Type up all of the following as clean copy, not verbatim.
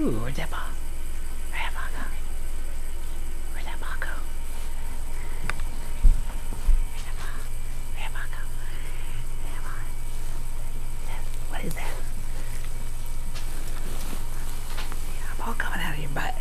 Ooh, where'd that ball? Where'd that ball go? Where'd that ball go? Where'd that ball? Where'd that ball go? Where'd that ball? What is that? Yeah, a ball coming out of your butt.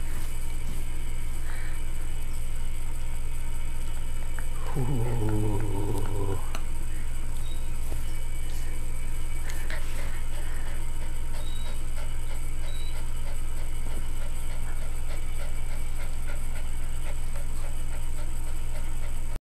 Ooh.